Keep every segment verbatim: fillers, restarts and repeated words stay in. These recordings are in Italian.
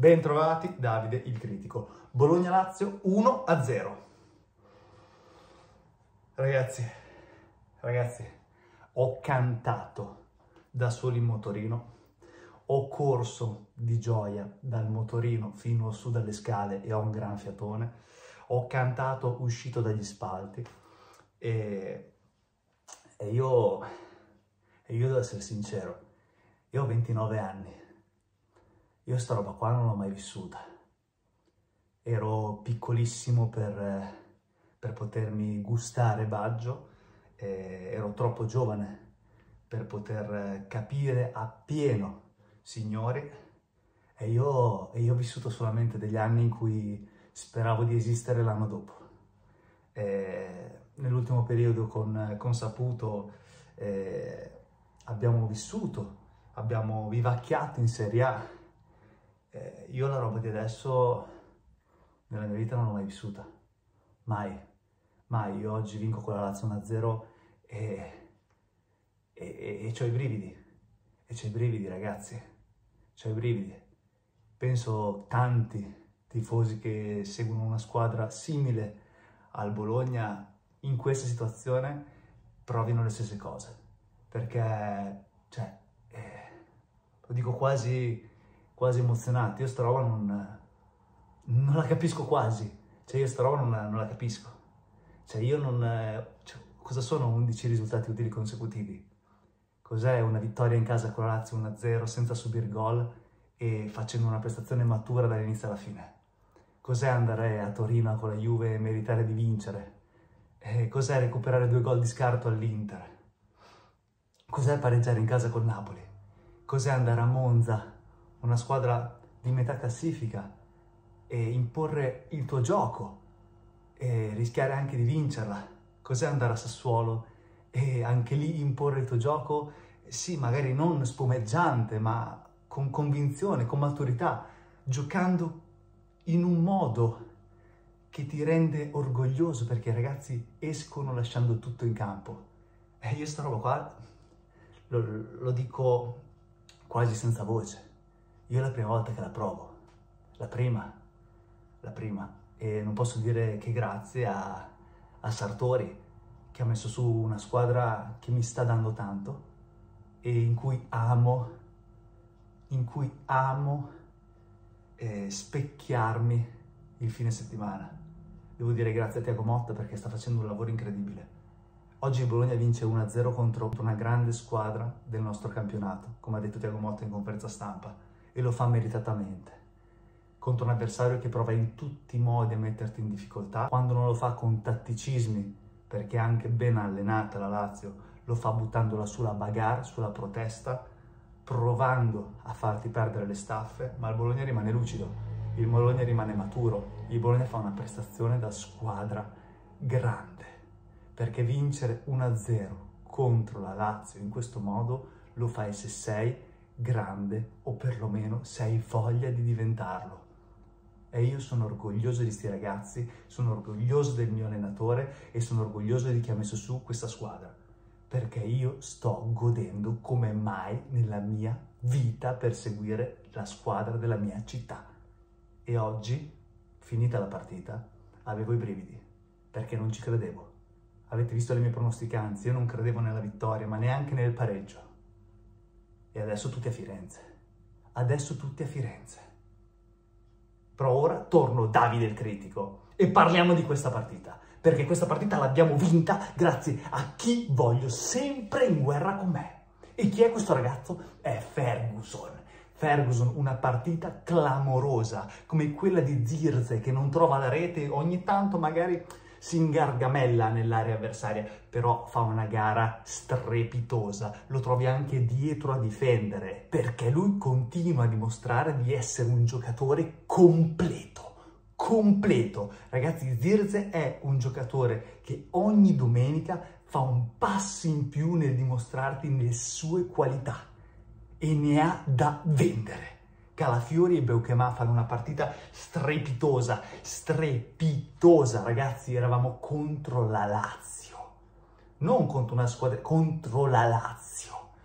Bentrovati, Davide il critico. Bologna-Lazio uno a zero. Ragazzi, ragazzi, ho cantato da solo in motorino, ho corso di gioia dal motorino fino su dalle scale e ho un gran fiatone, ho cantato uscito dagli spalti e, e io, e io devo essere sincero, io ho ventinove anni. Io sta roba qua non l'ho mai vissuta. Ero piccolissimo per, per potermi gustare Baggio, eh, ero troppo giovane per poter capire appieno Signori, e io, e io ho vissuto solamente degli anni in cui speravo di esistere l'anno dopo. Eh, nell'ultimo periodo con, con Saputo eh, abbiamo vissuto, abbiamo vivacchiato in Serie A. Eh, io la roba di adesso nella mia vita non l'ho mai vissuta, mai, mai. Io oggi vinco con la Lazio uno a zero e, e, e, e c'ho i brividi, e c'ho i brividi ragazzi, c'ho i brividi. Penso tanti tifosi che seguono una squadra simile al Bologna in questa situazione provino le stesse cose, perché, cioè, eh, lo dico quasi... quasi emozionato. Io sta roba non, non la capisco quasi, cioè io sta roba non la, non la capisco, cioè io non, cioè, cosa sono undici risultati utili consecutivi? Cos'è una vittoria in casa con la Lazio uno a zero senza subire gol e facendo una prestazione matura dall'inizio alla fine? Cos'è andare a Torino con la Juve e meritare di vincere? E cos'è recuperare due gol di scarto all'Inter? Cos'è pareggiare in casa col Napoli? Cos'è andare a Monza, una squadra di metà classifica, e imporre il tuo gioco e rischiare anche di vincerla? Cos'è andare a Sassuolo e anche lì imporre il tuo gioco, sì, magari non spumeggiante, ma con convinzione, con maturità, giocando in un modo che ti rende orgoglioso, perché i ragazzi escono lasciando tutto in campo. E io sta roba qua lo, lo dico quasi senza voce. Io è la prima volta che la provo, la prima, la prima, e non posso dire che grazie a, a Sartori, che ha messo su una squadra che mi sta dando tanto e in cui amo, in cui amo eh, specchiarmi il fine settimana. Devo dire grazie a Thiago Motta perché sta facendo un lavoro incredibile. Oggi il Bologna vince uno a zero contro una grande squadra del nostro campionato, come ha detto Thiago Motta in conferenza stampa. E lo fa meritatamente, contro un avversario che prova in tutti i modi a metterti in difficoltà. Quando non lo fa con tatticismi, perché è anche ben allenata la Lazio, lo fa buttandola sulla bagarre, sulla protesta, provando a farti perdere le staffe, ma il Bologna rimane lucido, il Bologna rimane maturo, il Bologna fa una prestazione da squadra grande, perché vincere uno a zero contro la Lazio in questo modo lo fai se sei grande, o perlomeno se hai voglia di diventarlo. E io sono orgoglioso di sti ragazzi, sono orgoglioso del mio allenatore e sono orgoglioso di chi ha messo su questa squadra, perché io sto godendo come mai nella mia vita per seguire la squadra della mia città. E oggi, finita la partita, avevo i brividi, perché non ci credevo. Avete visto le mie pronosticanze, io non credevo nella vittoria, ma neanche nel pareggio. E adesso tutti a Firenze. Adesso tutti a Firenze. Però ora torno Davide il critico e parliamo di questa partita. Perché questa partita l'abbiamo vinta grazie a chi voglio sempre in guerra con me. E chi è questo ragazzo? È Ferguson. Ferguson, una partita clamorosa, come quella di Zirze che non trova la rete, ogni tanto magari si ingargamella nell'area avversaria, però fa una gara strepitosa, lo trovi anche dietro a difendere, perché lui continua a dimostrare di essere un giocatore completo, completo. Ragazzi, Zirze è un giocatore che ogni domenica fa un passo in più nel dimostrarti le sue qualità e ne ha da vendere. Calafiori e Beukema fanno una partita strepitosa, strepitosa, ragazzi, eravamo contro la Lazio, non contro una squadra, contro la Lazio,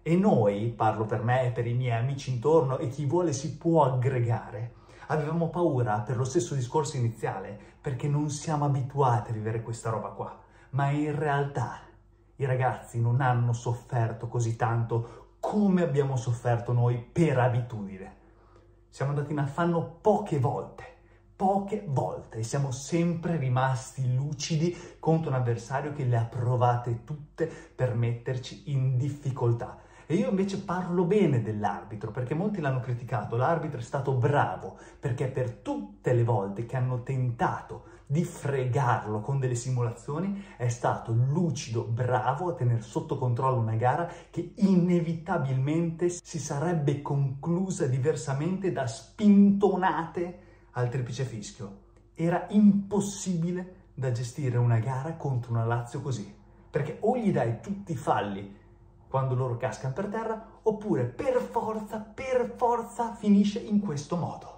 E noi, parlo per me e per i miei amici intorno e chi vuole si può aggregare, avevamo paura per lo stesso discorso iniziale, perché non siamo abituati a vivere questa roba qua. Ma in realtà i ragazzi non hanno sofferto così tanto come abbiamo sofferto noi per abitudine. Siamo andati in affanno poche volte, poche volte, e siamo sempre rimasti lucidi contro un avversario che le ha provate tutte per metterci in difficoltà. E io invece parlo bene dell'arbitro, perché molti l'hanno criticato. L'arbitro è stato bravo, perché per tutte le volte che hanno tentato di fregarlo con delle simulazioni è stato lucido, bravo a tenere sotto controllo una gara che inevitabilmente si sarebbe conclusa diversamente da spintonate al triplice fischio. Era impossibile da gestire una gara contro una Lazio così, perché o gli dai tutti i falli quando loro cascano per terra, oppure per forza, per forza finisce in questo modo.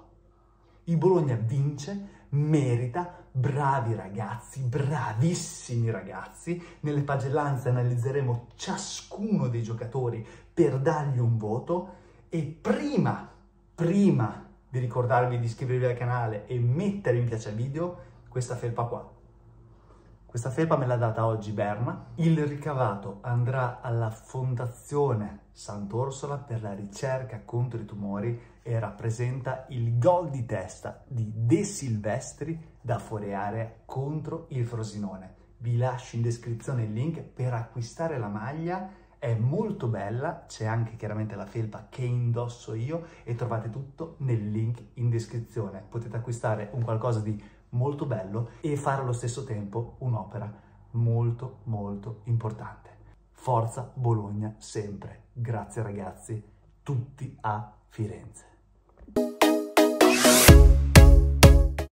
Il Bologna vince, merita, bravi ragazzi, bravissimi ragazzi. Nelle pagellanze analizzeremo ciascuno dei giocatori per dargli un voto e prima, prima di ricordarvi di iscrivervi al canale e mettere mi piace al video, questa felpa qua. Questa felpa me l'ha data oggi Berna. Il ricavato andrà alla Fondazione Sant'Orsola per la ricerca contro i tumori e rappresenta il gol di testa di De Silvestri da fuori area contro il Frosinone. Vi lascio in descrizione il link per acquistare la maglia, è molto bella, c'è anche chiaramente la felpa che indosso io e trovate tutto nel link in descrizione. Potete acquistare un qualcosa di molto bello e fare allo stesso tempo un'opera molto molto importante. Forza Bologna sempre. Grazie ragazzi, tutti a Firenze.